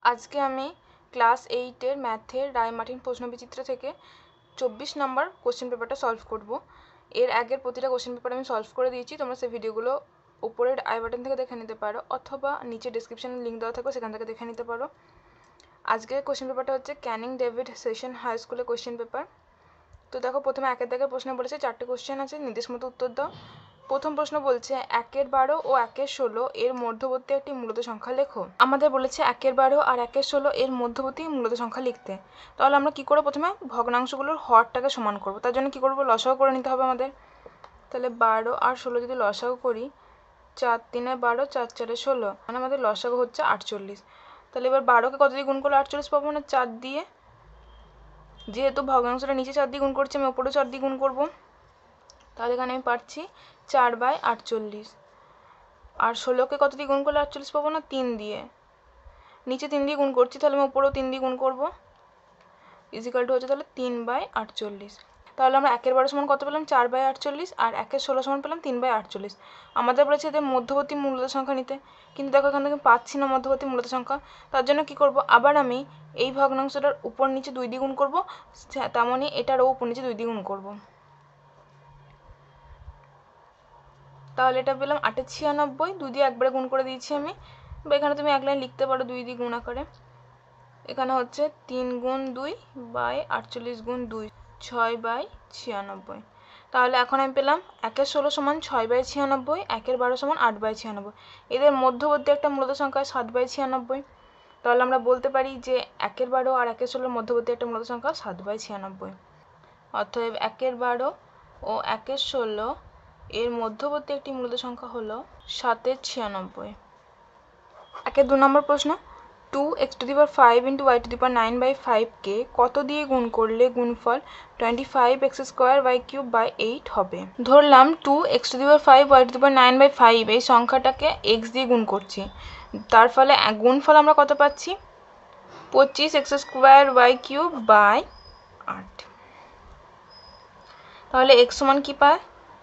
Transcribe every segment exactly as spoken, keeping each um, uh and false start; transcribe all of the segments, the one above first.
আজকে আমি ক্লাস এইটের ম্যাথের রায়মার্টিন প্রশ্নবিচিত্র থেকে চব্বিশ নম্বর কোশ্চেন পেপারটা সলভ করব। এর আগের প্রতিটা কোশ্চেন পেপার আমি সলভ করে দিয়েছি, তোমরা সেই ভিডিওগুলো উপরের আই বাটন থেকে দেখে নিতে পারো অথবা নিচে ডিসক্রিপশনে লিঙ্ক দেওয়া থাকবে, সেখান থেকে দেখে নিতে পারো। আজকের কোশ্চেন পেপারটা হচ্ছে ক্যানিং ডেভিড সেশন হাই স্কুলের কোশ্চেন পেপার। তো দেখো, প্রথমে একের দাগের প্রশ্ন বলেছে, চারটে কোশ্চেন আছে, নির্দেশ মতো উত্তর দাও। প্রথম প্রশ্ন বলছে একের বারো ও একের ষোলো এর মধ্যবর্তী একটি মূলত সংখ্যা লেখো। আমাদের বলেছে একের বারো আর একের ষোলো এর মধ্যবর্তী মূলত সংখ্যা লিখতে। তাহলে আমরা কি করব, প্রথমে ভগ্নাংশগুলোর হরটাকে সমান করব। তার জন্য কি করব, লসাগু করে নিতে হবে আমাদের। তাহলে বারো আর ষোলো যদি লসাগু করি, চার তিনে বারো, চার চারে ষোলো, মানে আমাদের লসাগু হচ্ছে আটচল্লিশ। তাহলে এবার বারোকে কত দিয়ে গুণ করলে আটচল্লিশ পাবো, না চার দিয়ে। যেহেতু ভগ্নাংশটা নিচে চার দিয়ে গুণ করছি, আমি ওপরেও চার দিয়ে গুণ করবো। তাহলে এখানে আমি পাচ্ছি চার বাই আটচল্লিশ। আর ষোলোকে কত দিয়ে গুণ করলে আটচল্লিশ পাবো, না তিন দিয়ে। নিচে তিন দিয়ে গুণ করছি, তাহলে আমি উপরেও তিন দিয়ে গুণ করবো। ইজিক্যাল টু হচ্ছে তাহলে তিন বাই আটচল্লিশ। তাহলে আমরা একের বারো সমান কত পেলাম, চার বাই আটচল্লিশ, আর একের ষোলো সমান পেলাম তিন বাই আটচল্লিশ। আমাদের বলেছে এদের মধ্যবর্তী মূলত সংখ্যা নিতে, কিন্তু দেখো এখান থেকে পাচ্ছি না মধ্যবর্তী মূলত সংখ্যা। তার জন্য কি করব, আবার আমি এই ভগ্নাংশটার উপর নিচে দুই দিয়ে গুণ করবো, তেমনই এটারও উপর নিচে দুই দিয়ে গুণ করবো। তাহলে এটা পেলাম আটে ছিয়ানব্বই, দুই দিয়ে একবারে গুণ করে দিয়েছি আমি। বা এখানে তুমি এক লাইন লিখতে পারো দুই দিয়ে গুণ আকারে। এখানে হচ্ছে তিন গুণ দুই বাই আটচল্লিশ গুণ দুই, ছয় বাই ছিয়ানব্বই। তাহলে এখন আমি পেলাম একের ষোলো সমান ছয় বাই ছিয়ানব্বই, একের বারো সমান আট বাই ছিয়ানব্বই। এদের মধ্যবর্তী একটা মূলত সংখ্যা সাত বাই ছিয়ানব্বই। তাহলে আমরা বলতে পারি যে একের বারো আর একের ষোলোর মধ্যবর্তী একটা মূলত সংখ্যা সাত বাই ছিয়ানব্বই। অতএব একের বারো ও একের ষোলো এর মধ্যবর্তী একটি মূলত সংখ্যা হলো সাতের ছিয়ানব্বই। একের দু নম্বর প্রশ্ন, two X to the power five into Y to the power nine by ফাইভকে কত দিয়ে গুণ করলে গুণফল twenty five X square Y cube by eight হবে। ধরলাম two X to the power five Y to the power nine by five এই সংখ্যাটাকে এক্স দিয়ে গুণ করছি। তার ফলে গুণফল আমরা কত পাচ্ছি, পঁচিশ X square Y cube by আট। তাহলে এক্স সমান কি পায়,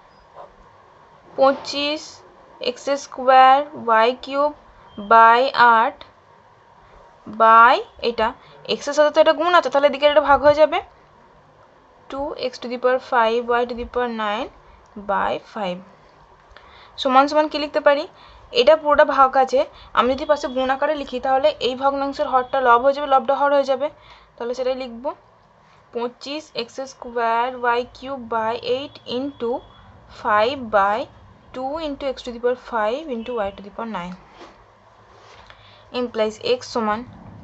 পঁচিশ X square Y cube by আট বাই এটা এক্সের সাথে তো এটা গুণ আছে, তাহলে এদিকে এটা ভাগ হয়ে যাবে। Two X to the power five Y to the power nine by five সমান সমান কি লিখতে পারি, এটা পুরোটা ভাগ আছে, আমি যদি পাশে গুণ আকারে লিখি তাহলে এই ভগ্নাংশের হরটা লব হয়ে যাবে, লবটা হর হয়ে যাবে। তাহলে সেটাই লিখবো, পঁচিশ X square Y cube by eight into five by two into X to the power five into Y to the power nine implies X সমান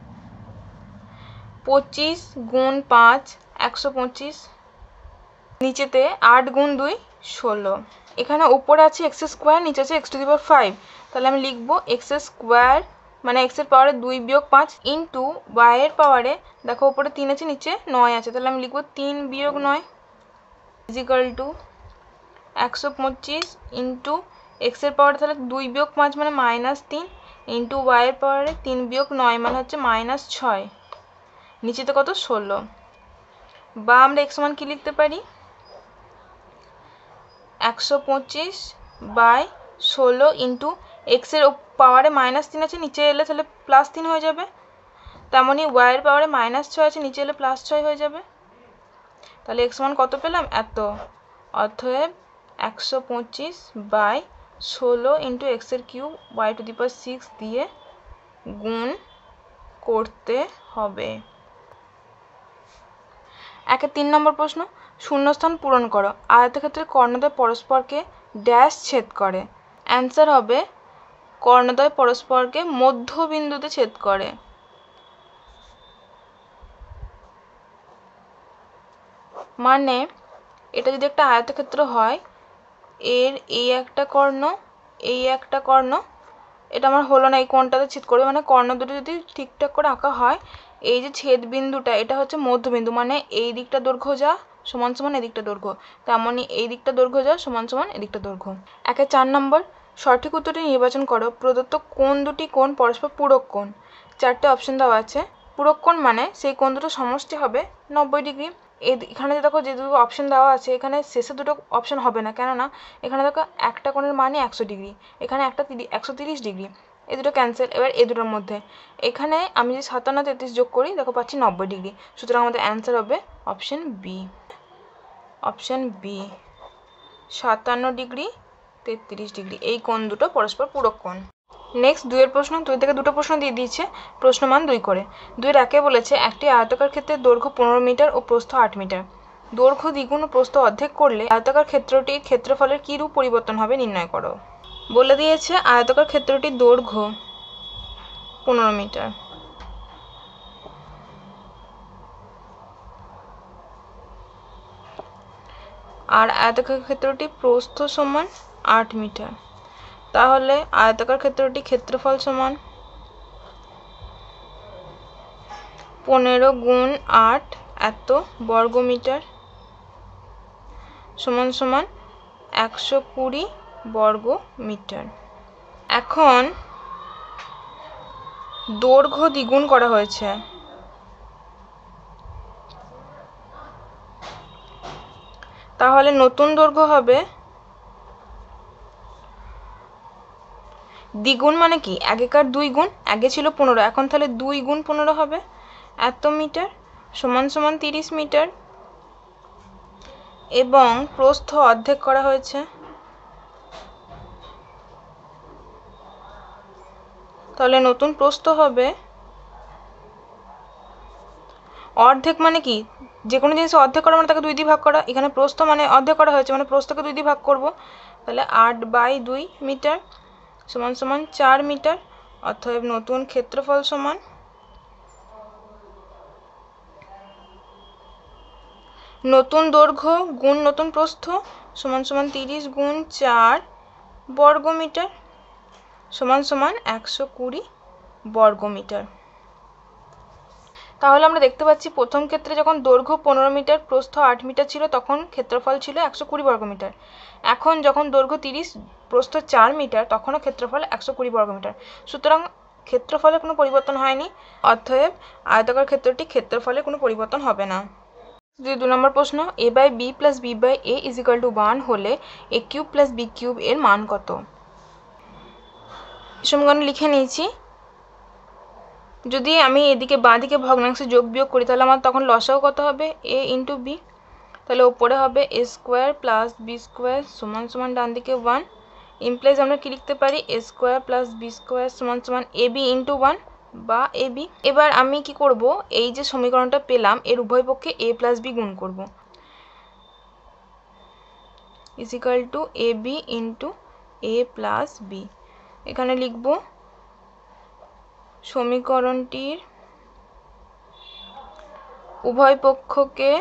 পঁচিশ গুণ পাঁচ একশো পঁচিশ, নিচেতে আট গুণ দুই ষোলো। এখানে উপরে আছে এক্স স্কোয়ার, নিচে আছে X to the power five. তাহলে আমি লিখবো এক্স স্কোয়ার মানে এক্সের পাওয়ারে দুই বিয়োগ পাঁচ ইন্টু ওয়াইয়ের পাওয়ারে, দেখো উপরে তিন আছে নিচে নয় আছে, তাহলে আমি লিখবো তিন বিয়োগ নয় ইজিক্যাল টু একশো পঁচিশ ইন্টু এক্সের পাওয়ারে তাহলে দুই বিয়োগ পাঁচ মানে মাইনাস তিন ইন্টু ওয়াইয়ের পাওয়ারে তিন বিয়োগ নয় মানে হচ্ছে মাইনাস ছয়, নিচেতে কত ষোলো। বা আমরা এক্স সমান কি লিখতে পারি, একশো পঁচিশ বাই ষোলো ইন্টু এক্সের পাওয়ারে মাইনাস তিন আছে, নিচে এলে তাহলে প্লাস তিন হয়ে যাবে। তেমনই ওয়াইয়ের পাওয়ারে মাইনাস ছয় আছে, নিচে এলে প্লাস ছয় হয়ে যাবে। তাহলে এক্স সমান কত পেলাম, এত। অতএব একশো পঁচিশ বাই ষোলো ইন্টু এক্সের cube Y to the power six দিয়ে গুণ করতে হবে। একের তিন নম্বর প্রশ্ন, শূন্যস্থান পূরণ করো। আয়তক্ষেত্রের কর্ণদ্বয় পরস্পরকে ড্যাশ ছেদ করে। অ্যান্সার হবে কর্ণদ্বয় পরস্পরকে মধ্যবিন্দুতে ছেদ করে। মানে এটা যদি একটা আয়তক্ষেত্র হয়, এর এই একটা কর্ণ এই একটা কর্ণ, এটা আমার হলো না, এই কোণটাতে ছেদ করবে, মানে কর্ণ দুটো যদি ঠিকঠাক করে আঁকা হয়, এই যে ছেদ বিন্দুটা এটা হচ্ছে মধ্যবিন্দু, মানে এই দিকটা দৈর্ঘ্য যা সমান সমান এদিকটা দৈর্ঘ্য, তেমনই এই দিকটা দৈর্ঘ্য যা সমান সমান এদিকটা দৈর্ঘ্য। একে চার নম্বর, সঠিক উত্তরটি নির্বাচন করো। প্রদত্ত কোণ দুটি কোণ পরস্পর পূরক কোণ। চারটে অপশন দেওয়া আছে। পূরক কোণ মানে সেই কোণ দুটো সমষ্টি হবে নব্বই ডিগ্রি। এখানে দেখো যে দুটো অপশন দেওয়া আছে, এখানে শেষে দুটো অপশন হবে না, কেননা এখানে দেখো একটা কোণের মানে একশো ডিগ্রি, এখানে একটা একশো তিরিশ ডিগ্রি, এই দুটো ক্যান্সেল। এবার এই দুটোর মধ্যে এখানে আমি যদি সাতান্ন তেত্রিশ যোগ করি দেখো পাচ্ছি নব্বই ডিগ্রি। সুতরাং আমাদের অ্যান্সার হবে অপশন বি। অপশন বি সাতান্ন ডিগ্রি তেত্রিশ ডিগ্রি, এই কোণ দুটো পরস্পর পূরক কোণ। নেক্সট দুইয়ের প্রশ্ন, দুই থেকে দুটো প্রশ্ন দিয়ে দিয়েছে, প্রশ্নমান দুই করে। দুইয়ের একে বলেছে একটি আয়তাকার ক্ষেত্রের দৈর্ঘ্য পনেরো মিটার ও প্রস্থ আট মিটার। দৈর্ঘ্য দ্বিগুণ ও প্রস্থ অর্ধেক করলে আয়তাকার ক্ষেত্রটির ক্ষেত্রফলের কী রূপ পরিবর্তন হবে নির্ণয় করো। বলে দিয়েছে আয়তাকার ক্ষেত্রটির দৈর্ঘ্য পনেরো মিটার, আর আয়তাকার ক্ষেত্রটি প্রস্থ সমান আট মিটার। তাহলে আয়তাকার ক্ষেত্রটি ক্ষেত্রফল সমান পনেরো গুণ আট এত বর্গ মিটার সমান সমান একশো কুড়ি বর্গ মিটার। এখন দৈর্ঘ্য দ্বিগুণ করা হয়েছে, তাহলে নতুন দৈর্ঘ্য হবে দ্বিগুণ মানে কি আগেকার দুই গুণ, আগে ছিল পনেরো, এখন তাহলে দুই গুণ পনেরো হবে এত মিটার সমান সমান তিরিশ মিটার। এবং প্রস্থ অর্ধেক করা হয়েছে, তাহলে নতুন প্রস্থ হবে অর্ধেক মানে কি যে কোনো জিনিস অর্ধেক করা মানে তাকে দুই দিয়ে ভাগ করা। এখানে প্রস্থ মানে অর্ধেক করা হয়েছে মানে প্রস্থকে দুই দিয়ে ভাগ করব, তাহলে আট বাই দুই মিটার সমান সমান চার মিটার। অতএব নতুন ক্ষেত্রফল সমান নতুন দৈর্ঘ্য গুণ নতুন প্রস্থ সমান সমান তিরিশ গুণ চার বর্গ মিটার সমান সমান একশো কুড়ি বর্গ মিটার। তাহলে আমরা দেখতে পাচ্ছি প্রথম ক্ষেত্রে যখন দৈর্ঘ্য পনেরো মিটার প্রস্থ আট মিটার ছিল তখন ক্ষেত্রফল ছিল একশো কুড়ি বর্গ মিটার। এখন যখন দৈর্ঘ্য তিরিশ প্রস্থ চার মিটার তখনও ক্ষেত্রফল একশো কুড়ি বর্গ মিটার। সুতরাং ক্ষেত্রফলে কোনো পরিবর্তন হয়নি, অতএব আয়তাকার ক্ষেত্রটি ক্ষেত্রফলে কোনো পরিবর্তন হবে না। যদি দু নম্বর প্রশ্ন, A by B plus B by A is equal to one হলে A cube plus B cube এর মান কত? সমীকরণ লিখে নিয়েছি। যদি আমি এদিকে বাঁ দিকে ভগ্নাংশে যোগ বিয়োগ করি তাহলে আমার তখন লসাও কত হবে এ ইন্টু বি, তাহলে ওপরে হবে A square plus B square সমান সমান ডান দিকে ওয়ান, ইমপ্লাইজ আমরা কি লিখতে পারি A square plus B square সমান সমান এ বি ইন্টু ওয়ান বা এ বি। এবার আমি কি করব, এই যে সমীকরণটা পেলাম এর উভয় পক্ষে এ প্লাস বি গুণ করব, is equal to A B into A plus B. এখানে লিখব সমীকরণটির উভয় পক্ষকে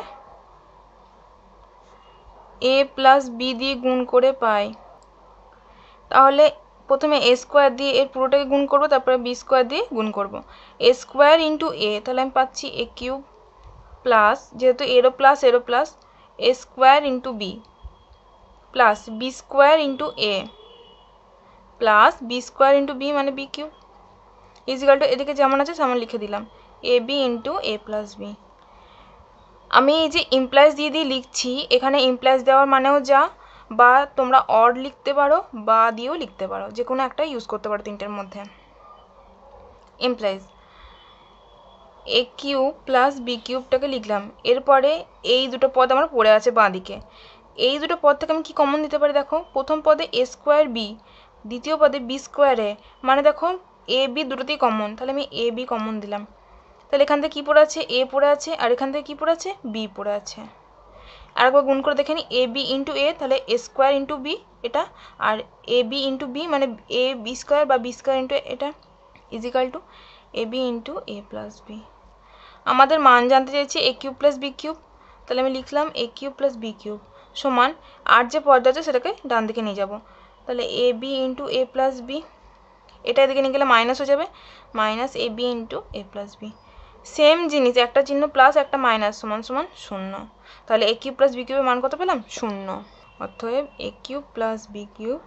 এ প্লাস বি দিয়ে গুণ করে পাই। তাহলে প্রথমে এ স্কোয়ার দিয়ে এর পুরোটাকে গুণ করব, তারপরে বি স্কোয়ার দিয়ে গুণ করব। এ স্কোয়ার ইন্টু এ, তাহলে আমি পাচ্ছি এ কিউব প্লাস, যেহেতু এরও প্লাস এরও plus, A square into B plus B square into A plus B square into B মানে বি কিউব ইজিক্যাল টু এদিকে যেমন আছে তেমন লিখে দিলাম A B into A plus B. আমি এই যে ইমপ্লাইজ দিয়ে দিয়ে লিখছি, এখানে ইমপ্লাইজ দেওয়ার মানেও যা, বা তোমরা অর লিখতে পারো বা দিয়েও লিখতে পারো, যে কোনো একটা ইউজ করতে পারো তিনটের মধ্যে। Implies A cube plus B কিউবটাকে লিখলাম, এরপরে এই দুটো পদ আমার পড়ে আছে বাঁ দিকে, এই দুটো পদ থেকে আমি কি কমন দিতে পারি দেখো, প্রথম পদে এ স্কোয়ার বি, দ্বিতীয় পদে বি স্কোয়ার এ, মানে দেখো এ বি দুটোতেই কমন, তাহলে আমি এ বি কমন দিলাম। তাহলে এখান থেকে কী পড়ে আছে এ পড়ে আছে, আর এখান থেকে কী পড়ে আছে বি পড়ে আছে। আরেকবার গুণ করে দেখে নিই এ বি ইন্টু এ, তাহলে এ স্কোয়ার ইন্টু বি এটা, আর এ বি ইন্টু বি মানে এ বি স্কোয়ার বা বি স্কোয়ার ইন্টু এটা is equal to A B into A plus B. আমাদের মান জানতে চাইছি A cube plus B cube, তাহলে আমি লিখলাম A cube plus B cube সমান আর যে পদ আছে সেটাকে ডান দিকে নিয়ে যাব, তাহলে A B into A plus B, এটা এদিকে নিয়ে গেলে মাইনাস হয়ে যাবে, minus A B into A plus B. Same জিনিস, একটা চিহ্ন প্লাস একটা মাইনাস সমান সমান শূন্য, তাহলে এ কিউব প্লাস বি কিউবের মান কত পেলাম শূন্য। অতএব A cube plus B cube.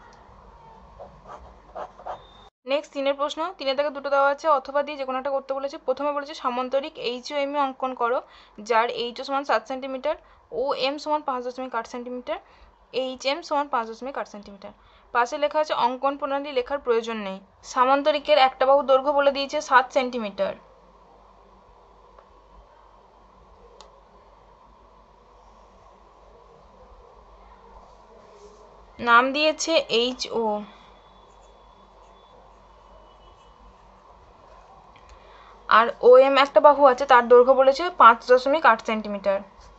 Next তিনের প্রশ্ন, তিনের থেকে দুটো দেওয়া আছে অথবা দিয়ে যে কোনো একটা করতে বলেছে। প্রথমে বলেছে সামান্তরিক এইচ ও এম এ অঙ্কন করো, যার এইচ ও সমান সাত সেন্টিমিটার, ও এম সমান পাঁচ দশমিক আট সেন্টিমিটার, এইচ এম সমান পাঁচ দশমিক আট সেন্টিমিটার। পাশে লেখা আছে অঙ্কন প্রণালী লেখার প্রয়োজন নেই। সামান্তরিকের একটা বাহুর দৈর্ঘ্য বলে দিয়েছে সাত সেন্টিমিটার। নাম দিয়েছে এইচ ও। আর ও এম একটা বাহু আছে, তার দৈর্ঘ্য বলেছে পাঁচ দশমিক আট সেন্টিমিটার।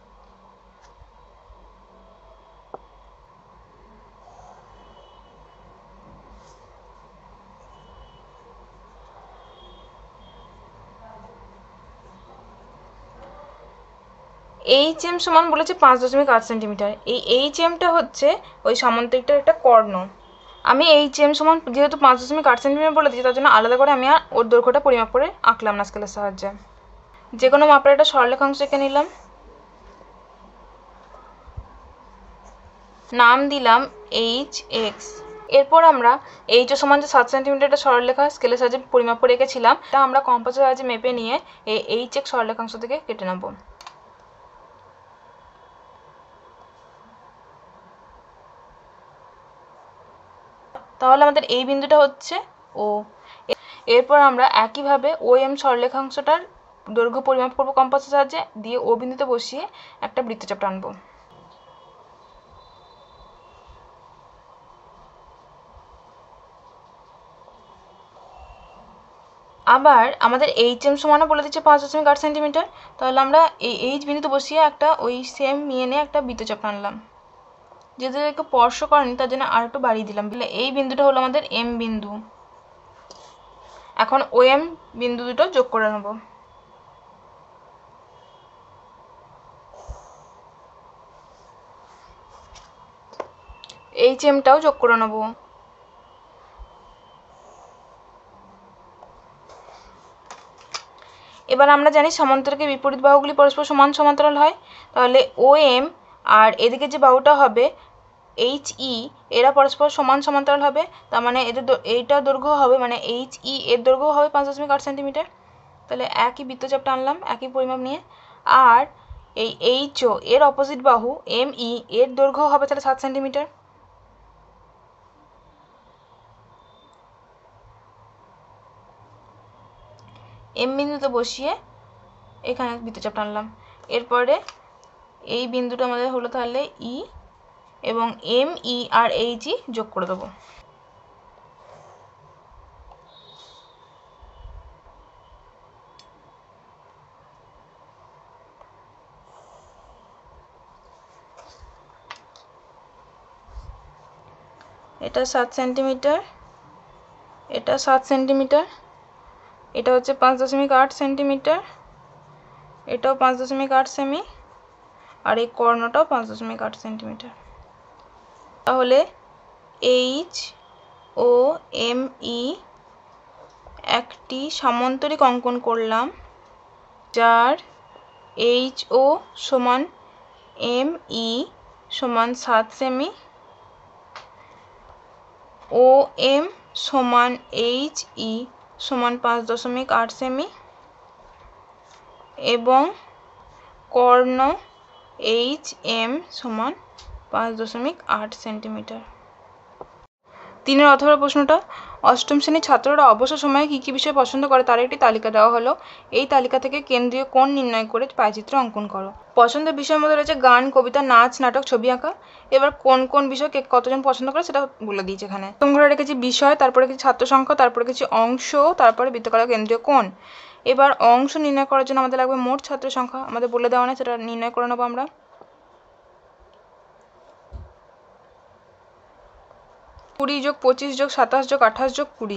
এইচ এম সমান বলেছে পাঁচ দশমিক আট সেন্টিমিটার। এই এইচ এমটা হচ্ছে ওই সামান্তরিকটার একটা কর্ণ। আমি এইচ এম সমান যেহেতু পাঁচ দশমিক আট সেন্টিমিটার বলে দিয়েছি, তার জন্য আলাদা করে আমি আর ওর দৈর্ঘ্যটা পরিমাপ করে আঁকলাম না স্কেলের সাহায্যে। যে কোনো মাপের একটা সরলরেখাংশ এঁকে নিলাম, নাম দিলাম এইচ এক্স। এরপর আমরা এইচ ও সমান যে সাত সেন্টিমিটার একটা সরলরেখা স্কেলের সাহায্যে পরিমাপ করে রেখেছিলাম, তা আমরা কম্পাসের সাহায্যে মেপে নিয়ে এই এইচ এক্স সরলরেখাংশ থেকে কেটে নেব। তাহলে আমাদের এই বিন্দুটা হচ্ছে ও। এরপর আমরা একইভাবে ও এম সরলরেখাংশটার দৈর্ঘ্য পরিমাপ করব কম্পাসের সাহায্যে, দিয়ে ও বিন্দুতে বসিয়ে একটা বৃত্তচাপ টানবো। আবার আমাদের এইচ এম সমানও বলে দিচ্ছে পাঁচ দশমিক আট সেন্টিমিটার। তাহলে আমরা এই এইচ বিন্দুতে বসিয়ে একটা ওই সেম নিয়ে নিয়ে একটা বৃত্তচাপ টানলাম। যেহেতু একটু স্পর্শ করেনি তার জন্য আর একটু বাড়িয়ে দিলাম। এই বিন্দুটা হলো আমাদের এম বিন্দু। এখন ও এম বিন্দু দুটো যোগ করে নেব। এইচ এমটাও যোগ করে নেব। এবার আমরা জানি সমান্তরালের বিপরীত বাহুগুলি পরস্পর সমান সমান্তরাল হয়। তাহলে ও এম আর এদিকে যে বাহুটা হবে এইচ ই, এরা পরস্পর সমান সমান্তরাল হবে। তার মানে এদের এইটা দৈর্ঘ্য হবে, মানে এইচ ই এর দৈর্ঘ্য হবে পাঁচ দশমিক আট সেন্টিমিটার। তাহলে একই বৃত্তচাপ টানলাম একই পরিমাপ নিয়ে। আর এই এইচ ও এর অপোজিট বাহু এম ই এর দৈর্ঘ্য হবে তাহলে সাত সেন্টিমিটার। এম বিন্দুতে বসিয়ে এখানে বৃত্তচাপ টানলাম। এরপরে এই বিন্দুটা আমাদের হলো তাহলে ই, এবং এম ই আর এইচ ই যোগ করে দেবো। এটা সাত সেন্টিমিটার, এটা সাত সেন্টিমিটার, এটা হচ্ছে পাঁচ দশমিক আট সেন্টিমিটার, এটাও পাঁচ দশমিক আট সেমি, আর এই কর্ণটাও পাঁচ দশমিক আট সেন্টিমিটার। তাহলে এইচ ও এম ই একটি সামান্তরিক অঙ্কন করলাম, যার এইচ ও সমান এম ই সমান সাত সেমি, ও এম সমান এইচ ই সমান পাঁচ দশমিক আট সেমি, এবং কর্ণ এইচ এম সমান পাঁচ দশমিক আট সেন্টিমিটার। তিনের অথবা প্রশ্নটা, অষ্টম শ্রেণীর ছাত্ররা অবসর সময়ে কী কী বিষয় পছন্দ করে তার একটি তালিকা দেওয়া হলো। এই তালিকা থেকে কেন্দ্রীয় কোণ নির্ণয় করে পায়চিত্র অঙ্কন করো। পছন্দের বিষয়ের মধ্যে রয়েছে গান, কবিতা, নাচ, নাটক, ছবি আঁকা। এবার কোন কোন বিষয় কে কতজন পছন্দ করে সেটা বলে দিয়েছে এখানে। তোমরা রেখেছি বিষয়, তারপরে কিছু ছাত্র সংখ্যা, তারপরে কিছু অংশ, তারপরে বৃত্তকার কেন্দ্রীয় কোণ। এবার অংশ নির্ণয় করার জন্য আমাদের লাগবে মোট ছাত্র সংখ্যা, আমাদের বলে দেওয়া নেই, সেটা নির্ণয় করে নেবো আমরা। কুড়ি যোগ পঁচিশ যোগ সাতাশ যোগ আঠাশ যোগ কুড়ি,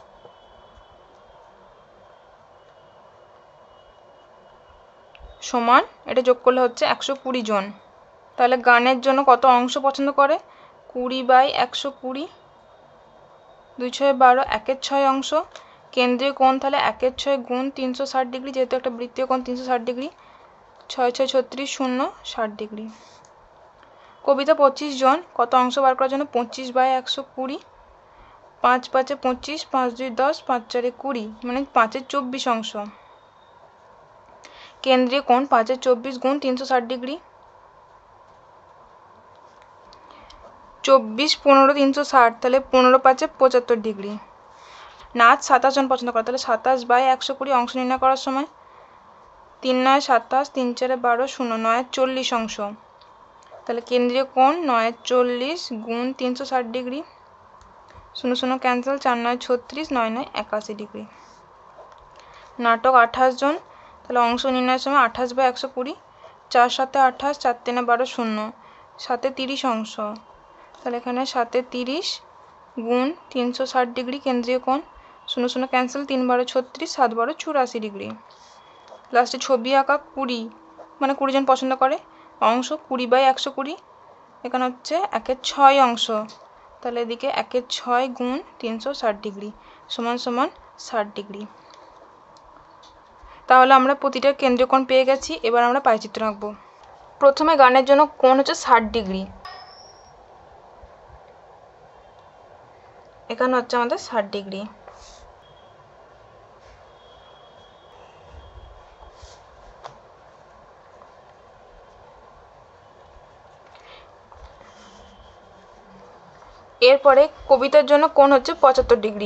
সমান এটা যোগ করলে হচ্ছে একশো কুড়ি জন। তাহলে গানের জন্য কত অংশ পছন্দ করে, কুড়ি বাই একশো কুড়ি, দুই ছয় বারো, একের ছয় অংশ। কেন্দ্রীয় কোণ তাহলে একের ছয় গুণ তিনশো ষাট ডিগ্রি, যেহেতু একটা বৃত্তীয় কোণ তিনশো ষাট ডিগ্রি, ছয় ছয় ছত্রিশ, শূন্য ষাট ডিগ্রি। কবিতা পঁচিশ জন, কত অংশ বার করার জন্য পঁচিশ বাই একশো কুড়ি, পাঁচ পাঁচে পঁচিশ, পাঁচ দুই দশ, পাঁচ চারে কুড়ি, মানে পাঁচের চব্বিশ অংশ। কেন্দ্রীয় কোণ পাঁচের চব্বিশ গুণ তিনশো ষাট ডিগ্রি। চব্বিশ পনেরো তিনশো ষাট, তাহলে পনেরো পাঁচে পঁচাত্তর ডিগ্রি। নাচ সাতাশ জন পছন্দ করে, তাহলে সাতাশ বাই একশো কুড়ি অংশ নির্ণয় করার সময় তিন নয় সাতাশ, তিন চারে বারো, শূন্য নয় চল্লিশ অংশ, তাহলে কেন্দ্রীয় কোণ নয় চল্লিশ গুণ তিনশো ষাট ডিগ্রি, শূন্য শূন্য ক্যান্সেল, চার নয় ছত্রিশ, নয় নয় একাশি ডিগ্রি। নাটক আঠাশ জন, তাহলে অংশ নির্ণয়ের সময় আঠাশ বাই একশো কুড়ি, চার সাতে আঠাশ, চার তিনে বারো, শূন্য, সাতে তিরিশ অংশ, তাহলে এখানে সাতে তিরিশ গুণ তিনশো ষাট ডিগ্রি কেন্দ্রীয় কোণ, শূন্য শূন্য ক্যান্সেল, তিন বারো ছত্রিশ, সাত বারো চুরাশি ডিগ্রি। লাস্টে ছবি আঁকা কুড়ি, মানে কুড়ি জন পছন্দ করে, অংশ কুড়ি বাই একশো কুড়ি, এখানে হচ্ছে একের ছয় অংশ, তাহলে এদিকে একের ছয় গুণ তিনশো ষাট ডিগ্রি সমান সমান ষাট ডিগ্রি। তাহলে আমরা প্রতিটা কেন্দ্রীয় কোণ পেয়ে গেছি। এবার আমরা পায়চিত্র আঁকবো। প্রথমে গানের জন্য কোণ হচ্ছে ষাট ডিগ্রি, এখানে হচ্ছে আমাদের ষাট ডিগ্রি। এরপরে কবিতার জন্য কোণ হচ্ছে পঁচাত্তর ডিগ্রি।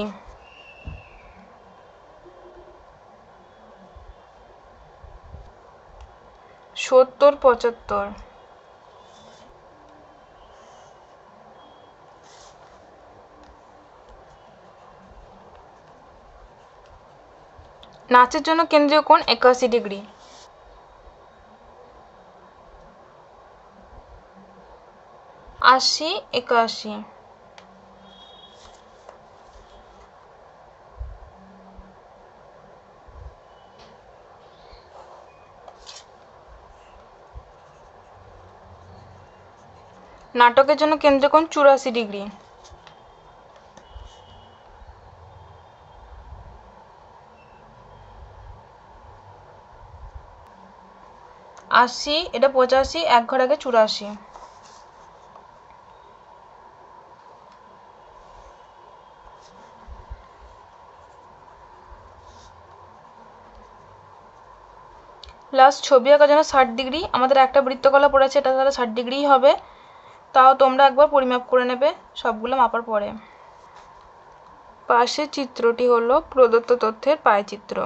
সত্তর পঁচাত্তর। নাচের জন্য কেন্দ্রীয় কোণ একাশি ডিগ্রি। আশি একাশি। নাটকের জন্য কেন্দ্রীয় কোণ চুরাশি ডিগ্রি। আশি, এটা পঁচাশি, এক ঘর আগে চুরাশি। লাস্ট ছবি আঁকার জন্য ষাট ডিগ্রি। আমাদের একটা বৃত্তকলা পড়েছে, এটা তাহলে ষাট ডিগ্রিই হবে। তাও তোমরা একবার পরিমাপ করে নেবে সবগুলো মাপার পরে। পাশের চিত্রটি হলো প্রদত্ত তথ্যের পায়চিত্র।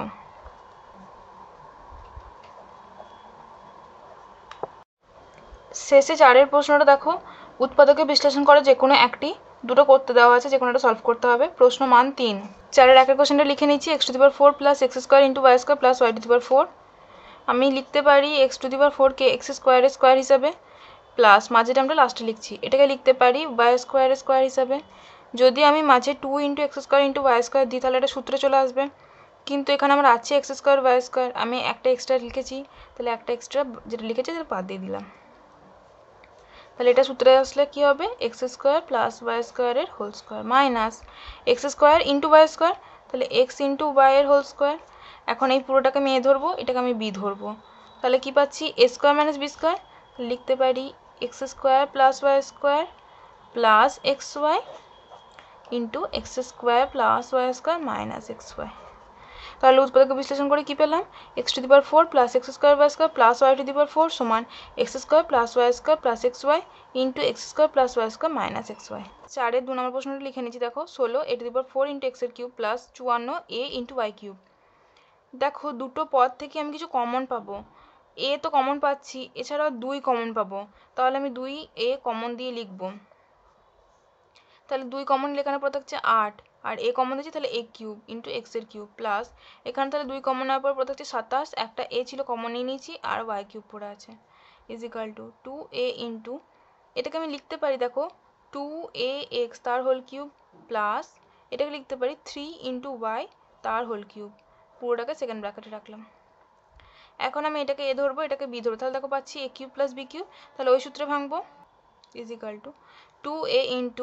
শেষে চারের প্রশ্নটা দেখো, উৎপাদকে বিশ্লেষণ করে যে কোনো একটি, দুটো করতে দেওয়া আছে, যে কোনো একটা সলভ করতে হবে। প্রশ্ন মান তিন। চারের একের কোশ্চেনটা লিখে নিচ্ছি, X to the power four plus X square into Y square plus Y to the power four. আমি লিখতে পারি এক্স টু দি পাওয়ার ফোরকে এক্স স্কোয়ারের স্কোয়ার হিসাবে, প্লাস মাঝেটা আমরা লাস্টে লিখছি, এটাকে লিখতে পারি ওয়াই স্কোয়ারের স্কোয়ার হিসাবে। যদি আমি মাঝে two into X square into Y square দিই তাহলে এটা সূত্রে চলে আসবে, কিন্তু এখানে আমার আছে এক্স স্কোয়ার ওয়াই স্কোয়ার, আমি একটা এক্সট্রা লিখেছি, তাহলে একটা এক্সট্রা যেটা লিখেছি সেটা বাদ দিয়ে দিলাম। তাহলে এটা সূত্রে আসলে কি হবে, এক্স স্কোয়ার প্লাস ওয়াই স্কোয়ারের whole square minus X square into Y square, তাহলে এক্স ইন্টু ওয়াইয়ের হোল স্কোয়ার। এখন এই পুরোটাকে আমি এ ধরবো, এটাকে আমি বি ধরবো, তাহলে কি পাচ্ছি A square minus B square. লিখতে পারি X square plus Y square plus X Y into X square plus Y square minus X Y. তাহলে উৎপাদকে বিশ্লেষণ করে কি পেলাম, X to the power four plus X square Y square plus Y to the power four সমান X square plus Y square plus X Y into X square plus Y square minus X Y. চারের দু নম্বর প্রশ্নটা লিখে নিচ্ছি, দেখো ষোলো A to the power four into এক্সের cube plus চুয়ান্ন এ ইন্টু ওয়াই কিউব। দেখো দুটো পদ থেকে আমি কিছু কমন পাবো, এ তো কমন পাচ্ছি, এছাড়াও দুই কমন পাবো, তাহলে আমি দুই এ কমন দিয়ে লিখবো। তাহলে দুই কমন নিলে এখানে পড়ে থাকছে আট, আর এ কমন দিচ্ছি, তাহলে এ কিউব ইন্টু এক্সের কিউব প্লাস এখানে তাহলে দুই কমন নেওয়ার পর পড়ে থাকছে সাতাশ, একটা এ ছিল কমন নিয়ে নিয়েছি, আর ওয়াই কিউব পড়ে আছে is equal to two A into, এটাকে আমি লিখতে পারি দেখো টু এ এক্স তার হোল কিউব প্লাস এটাকে লিখতে পারি থ্রি ইন্টু ওয়াই তার হোল কিউব, পুরোটাকে সেকেন্ড ব্র্যাকেটে রাখলাম। এখন আমি এটাকে এ ধরবো, এটাকে বি ধরবো, তাহলে দেখো পাচ্ছি A cube plus B cube, তাহলে ওই সূত্রে ভাঙবো is equal to two A into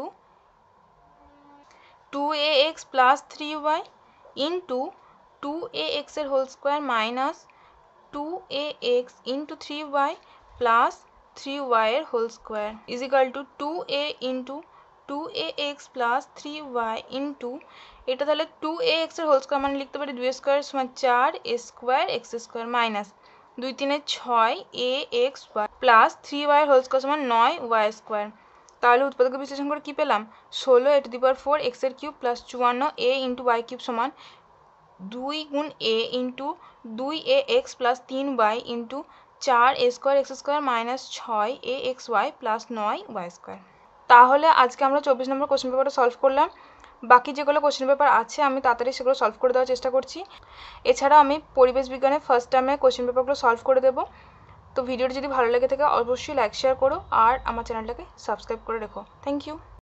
two A X plus three Y into two A এক্সের whole square minus two A X into three Y plus three ওয়াইয়ের whole square is equal to two A into two A X plus three Y into এটা তাহলে two A এক্সের whole square মানে লিখতে পারি দুই square সমান চার A square X square minus দুই তিনে ছয় A X Y plus three ওয়াইয়ের হোল স্কোয়ার সমান নয় ওয়াই স্কোয়ার তাহলে উৎপাদক বিশ্লেষণ করে কী পেলাম, ষোলো A to the power four এক্সের কিউব প্লাস চুয়ান্ন এ ইন্টু ওয়াই কিউব সমান দুই গুণ এ ইন্টু দুই এ এক্স প্লাস তিন ওয়াই ইন্টু চার A square X square minus ছয় এ এক্স ওয়াই প্লাস নয় ওয়াই স্কোয়ার। তাহলে আজকে আমরা চব্বিশ নম্বর কোশ্চেন পেপারটা সলভ করলাম। বাকি যেগুলো কোশ্চেন পেপার আছে আমি তাড়াতাড়ি সেগুলো সলভ করে দেওয়ার চেষ্টা করছি। এছাড়াও আমি পরিবেশ বিজ্ঞানের ফার্স্ট টার্মে কোশ্চেন পেপারগুলো সলভ করে দেবো। তো ভিডিওটি যদি ভালো লেগে থাকে অবশ্যই লাইক শেয়ার করো আর আমার চ্যানেলটাকে সাবস্ক্রাইব করে রেখো। Thank you.